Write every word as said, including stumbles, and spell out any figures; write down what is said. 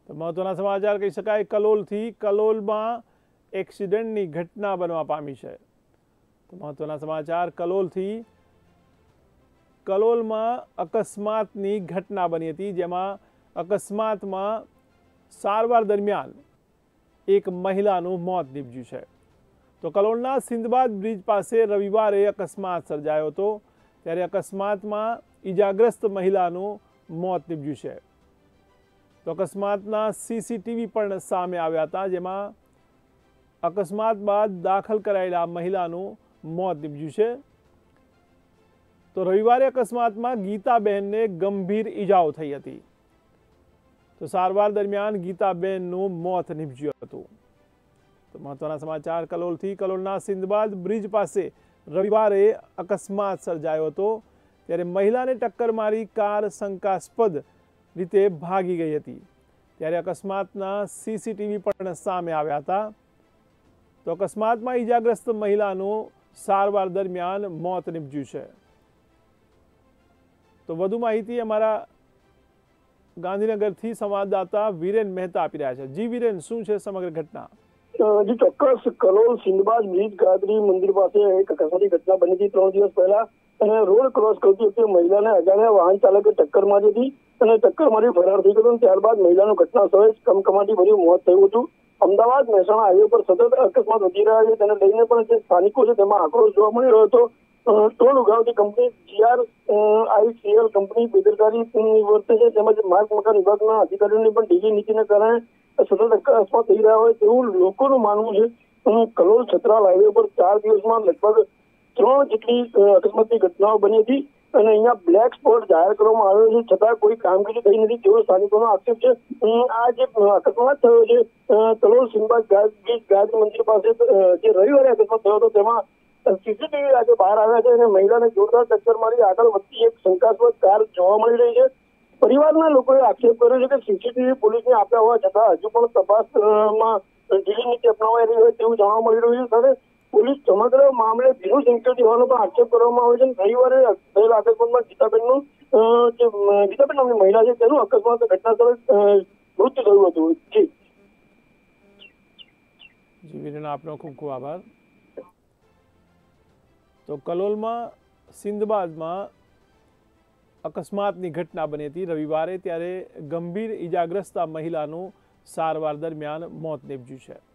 તો મહત્વના સમાચાર કહી શકાય કલોલથી કલોલમાં એક્સિડન્ટની ઘટના બનવા પામી છે। તો મહત્વના સમાચાર કલોલથી કલોલમાં અકસ્માતની ઘટના બની હતી, જેમાં અકસ્માતમાં સારવાર દરમિયાન એક મહિલાનું મોત નીપજ્યું છે। તો કલોલના સિંદબાદ બ્રિજ પાસે રવિવારે અકસ્માત સર્જાયો હતો, ત્યારે અકસ્માતમાં ઈજાગ્રસ્ત મહિલાનું મોત નીપજ્યું છે। તો અકસ્માતના સીસીટીવી પણ સામે આવ્યા હતા, જેમાં અકસ્માત બાદ દાખલ કરાયેલા મહિલાનું મોત નીપજ્યું છે। તો રવિવારે અકસ્માતમાં ગીતાબેનને ગંભીર ઈજાઓ થઈ હતી। તો સારવાર દરમિયાન ગીતાબેનનું મોત નીપજ્યું હતું। તો મહત્વના સમાચાર કલોલથી કલોલના સિંદબાદ બ્રિજ પાસે રવિવારે અકસ્માત સર્જાયો હતો, ત્યારે મહિલાને ટક્કર મારી કાર શંકાસ્પદ રીતે ભાગી ગઈ હતી, ત્યારે અકસ્માતના સીસીટીવી પણ સામે આવ્યા હતા। તો અકસ્માતમાં ઈજાગ્રસ્ત મહિલાનું સારવાર દરમિયાન મોત નીપજ્યું છે। તો વધુ માહિતી અમારા ગાંધીનગરથી સંવાદદાતા વીરેન મહેતા આપી રહ્યા છે। જી વીરેન, શું છે સમગ્ર ઘટના? જી ચોક્કસ, કલોલ સિંદબાદ બ્રિજ ગાયત્રી મંદિર પાસે એક અકસ્માતની ઘટના બની હતી ત્રણ દિવસ પહેલા। અને રોડ ક્રોસ કરતી વખતે મહિલાને અજાણ્યા વાહન ચાલકે ટક્કર મારી હતી અને ટક્કર મારી ફરાર થઈ ગયો। ત્યારબાદ મહિલાનું ઘટના સ્થળે કમકમાટી ભર્યું મોત થયું હતું। અમદાવાદ મહેસાણા હાઈવે પર સતત અકસ્માત વધી રહ્યા છે, તેને લઈને પણ જે સ્થાનિકો છે તેમાં આક્રોશ જોવા મળી રહ્યો હતો। ટોલ ઉઘરાવતી કંપની જીઆર આઈસીએલ કંપની બેદરકારી વર્તે છે, તેમજ માર્ગ મકાન વિભાગના અધિકારીઓની પણ ઢીલી નીતિને કારણે સતત અકસ્માત થઈ રહ્યા હોય તેવું લોકોનું માનવું છે। કલોલ છત્રાલ હાઈવે પર ચાર દિવસમાં લગભગ ત્રણ જેટલી અકસ્માતની ઘટનાઓ બની હતી અને અહીંયા બ્લેક સ્પોટ જાહેર કરવામાં આવ્યો છે, છતાં કોઈ કામગીરી થઈ નથી તેવો સ્થાનિકોનો આક્ષેપ છે। આ જે અકસ્માત થયો છે કલોલ સિંદબાદ ગાયત્રી મંદિર પાસે જે રવિવારે અકસ્માત થયો હતો, તેમાં સીસીટીવી આજે બહાર આવ્યા છે અને મહિલાને જોરદાર ટક્કર મારી આગળ વધતી એક શંકાસ્પદ કાર જોવા મળી રહી છે। પરિવારના લોકોએ આક્ષેપ કર્યો છે કે સીસીટીવી પોલીસને આપ્યા હોવા છતાં હજુ પણ તપાસમાં ઢીલી નીતિ અપનાવાઈ રહી હોય તેવું જાણવા મળી રહ્યું છે। અને પોલીસ સમગ્ર મામલે ભીનું સંકેતી હોવાનો પણ આક્ષેપ કરવામાં આવે છે। રવિવારે થયેલા અકસ્માતમાં ગીતાબેનનું જે ગીતાબેન નામની મહિલા છે તેનું અકસ્માત ઘટના સ્થળે મૃત્યુ થયું હતું। જી જી વીરેન, આપનો ખૂબ ખૂબ આભાર। તો કલોલમાં સિંદબાદમાં અકસ્માતની ઘટના બની હતી રવિવારે, ત્યારે ગંભીર ઈજાગ્રસ્ત મહિલાનું સારવાર દરમિયાન મોત નીપજ્યું છે।